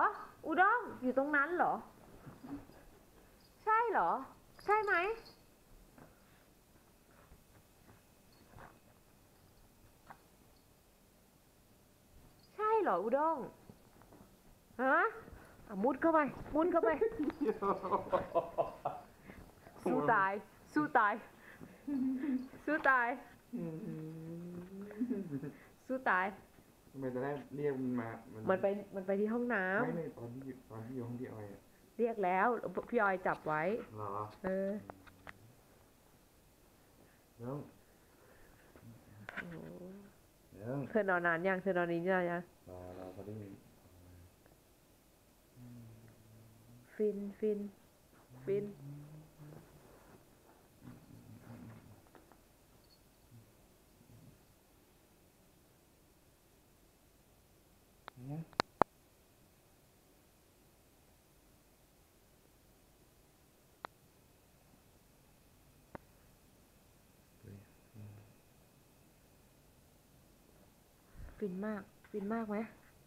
อุด้งอยู่ตรงนั้นเหรอใช่เหรอใช่ไหมใช่เหรออุด้งฮะมุดเข้าไปมุดเข้าไปสู้ตายสู้ตายสู้ตายสู้ตายทำไมจะได้เรียกมันมามันไปที่ห้องน้ำไม่ตอนที่อยู่ห้องพี่ออยอะเรียกแล้วพี่ออยจับไว้เหรอแล้วเธอนอนนานยังเธอนอนนี้นานยังเราพอได้ยินฟินฟินฟินเนี่ยฟินมากฟินมากไหม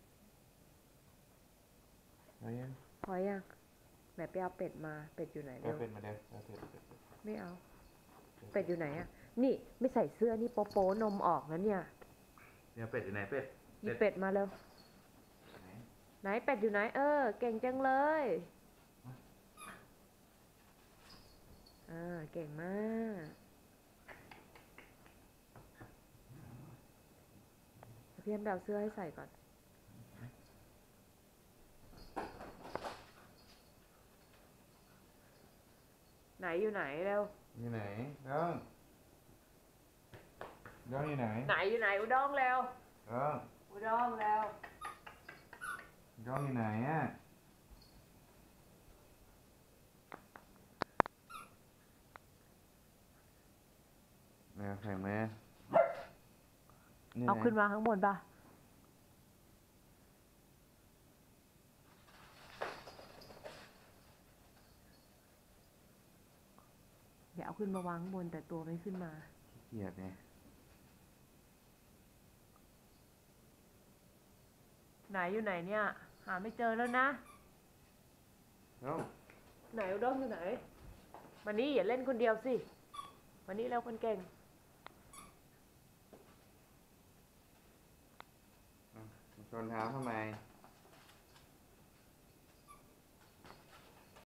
พอยังพอยังไหนไปเอาเป็ดมาเป็ดอยู่ไหนเร็วเป็นมาเดี๋ยวเป็ดไม่เอาเป็ดอยู่ไหนอ่ะนี่ไม่ใส่เสื้อนี่โป๊โป๊นมออกนะเนี่ยเดี๋ยวเป็ดอยู่ไหนเป็ดหยิบเป็ดมาเร็วไหนเป็ดอยู่ไหนเก่งจังเลยเก่งมากพี่เอ็มเดาเสื้อให้ใส่ก่อนไหนอยู่ไหนเร็วอยู่ไหนน้องอยู่ไหนไหนอยู่ไหนอุด้งเร็วอุด้งเร็วน้องอยู่ไหนอ่ะแข็งไหมเอาขึ้นมาข้างบนป่ะเดี๋ยวเอาขึ้นมาวางข้างบนแต่ตัวไม่ขึ้นมาเกลียดไงไหนอยู่ไหนเนี่ยหาไม่เจอแล้วนะไหนอุด้งอยู่ไหนวันนี้อย่าเล่นคนเดียวสิวันนี้เราคนเก่งชนเท้าทำไม